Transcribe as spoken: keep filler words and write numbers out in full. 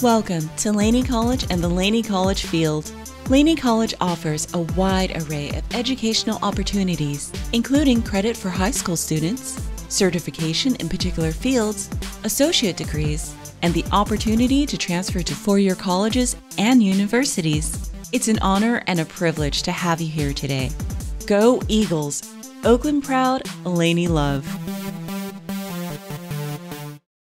Welcome to Laney College and the Laney College field. Laney College offers a wide array of educational opportunities, including credit for high school students, certification in particular fields, associate degrees, and the opportunity to transfer to four-year colleges and universities. It's an honor and a privilege to have you here today. Go Eagles! Oakland proud, Laney love.